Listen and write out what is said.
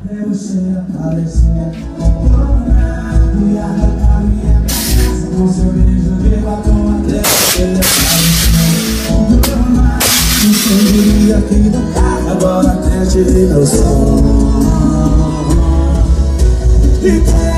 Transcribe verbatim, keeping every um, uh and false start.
até você aparecer. E arrancar minha cabeça com seu beijo de batom até você aparecer. Não diria que do carro, agora até tirei meu som. E